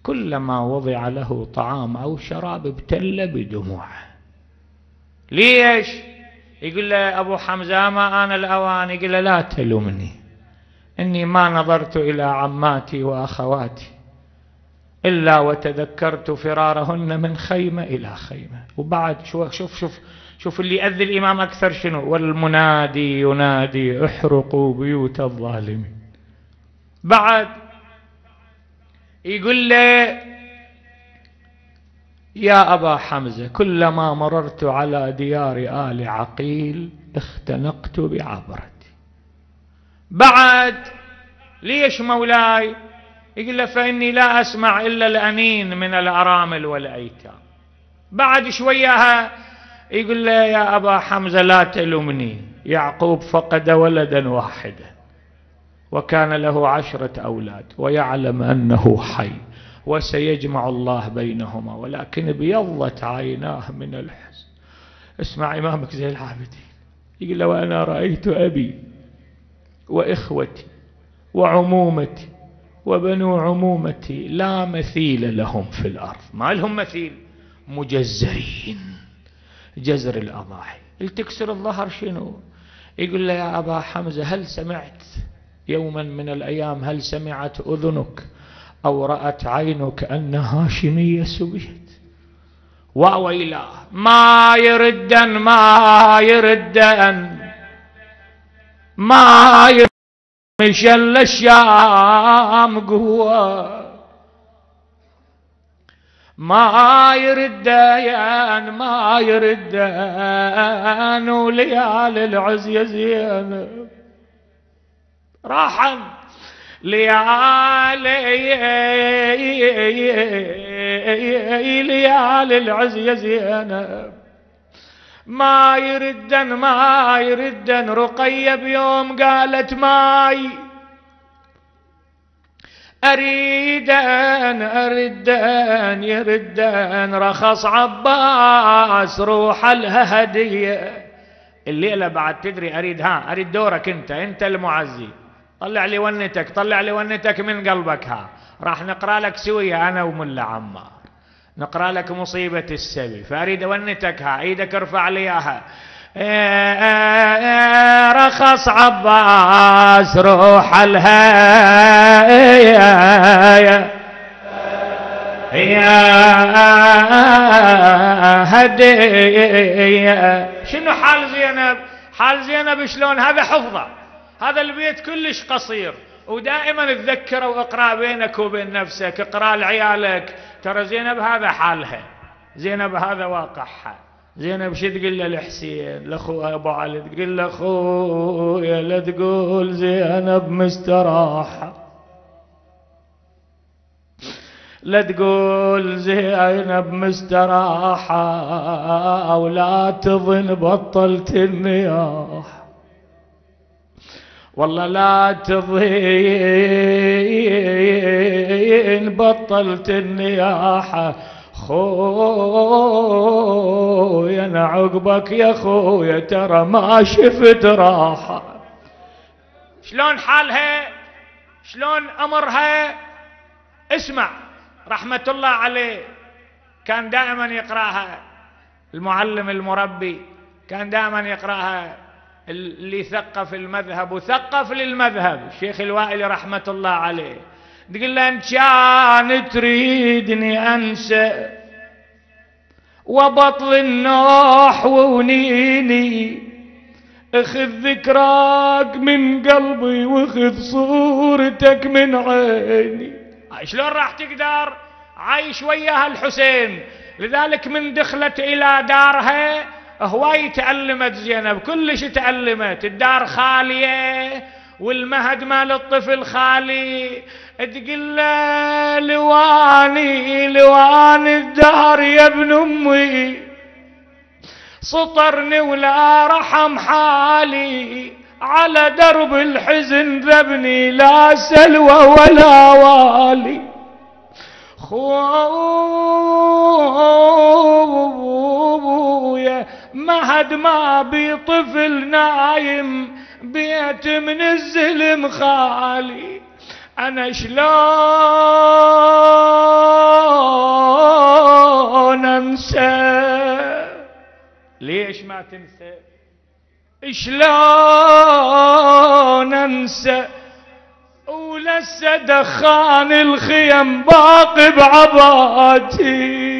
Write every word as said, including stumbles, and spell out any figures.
كلما وضع له طعام أو شراب ابتل بدموعه. ليش؟ يقول له أبو حمزة ما آن الأوان. يقول له لا تلومني، إني ما نظرت إلى عماتي وأخواتي إلا وتذكرت فرارهن من خيمة إلى خيمة. وبعد شوف شوف شوف شوف اللي يأذي الإمام أكثر شنو؟ والمنادي ينادي احرقوا بيوت الظالمين. بعد يقول له يا أبا حمزة كلما مررت على ديار آل عقيل اختنقت بعبرتي. بعد ليش مولاي؟ يقول له فإني لا أسمع إلا الأنين من الأرامل والأيتام. بعد شوية يقول له يا أبا حمزة لا تلومني، يعقوب فقد ولدا واحدا وكان له عشرة أولاد ويعلم أنه حي وسيجمع الله بينهما ولكن بيضت عيناه من الحزن. اسمع إمامك زين العابدين يقول له وأنا رأيت أبي وإخوتي وعمومتي وبنو عمومتي لا مثيل لهم في الأرض. ما لهم مثيل، مجزرين جزر الأضاحي. التكسر الظهر شنو؟ يقول له يا أبا حمزة هل سمعت يوما من الأيام، هل سمعت أذنك أو رأت عينك أن هاشمية سبيت؟ وويلاه ما يردن ما يردن ما يردن مشل الشام قوة ما يردن ما يردن وليالي العز يا زينب راحن ليالي ليالي العز يا زينب ما يردن ما يردن. رقية بيوم قالت ماي أريدن أردن يردن. رخص عباس روح لها هدية الليلة بعد تدري أريد ها أريد دورك أنت أنت المعزي. طلع لي ونتك طلع لي ونتك من قلبك. ها راح نقرأ لك سوية أنا وملا عمار نقرأ لك مصيبة السبي. فأريد ونتك ها ايدك ارفع لي اياها. رخص عباس روح لها يا هدية. شنو حال زينب؟ حال زينب شلون؟ هذا حفظه، هذا البيت كلش قصير ودائما تذكره واقرأ بينك وبين نفسك، اقرأ لعيالك ترى زينب هذا حالها، زينب هذا واقعها. زينب شو تقول له لحسين لاخوها ابو علي؟ تقول له اخويا لا تقول زينب مستراحه، لا تقول زينب مستراحه ولا تظن بطلت النياح، والله لا تظن بطلت النياحه. خويا انا عقبك يا خويا ترى ما شفت راحه. شلون حالها؟ شلون امرها؟ اسمع رحمه الله عليه كان دائما يقراها، المعلم المربي كان دائما يقراها، اللي ثقف المذهب وثقف للمذهب الشيخ الوائلي رحمه الله عليه. تقول له ان كان تريدني انسى وبطل النوح ونيني، اخذ ذكراك من قلبي واخذ صورتك من عيني. شلون راح تقدر عايش وياها الحسين؟ لذلك من دخلت الى دارها هواي تعلمت زينب، كلش تعلمت. الدار خاليه والمهد مال الطفل خالي. تقول له لواني لواني الدهر يا ابن امي، سطرني ولا رحم حالي، على درب الحزن ذبني لا سلوى ولا والي. خويا مهد ما بي طفل نايم، بيت من الزلم خالي. أنا شلون ليش ما تنسى؟ شلون انسى ولسه دخان الخيم باقي بعباتي.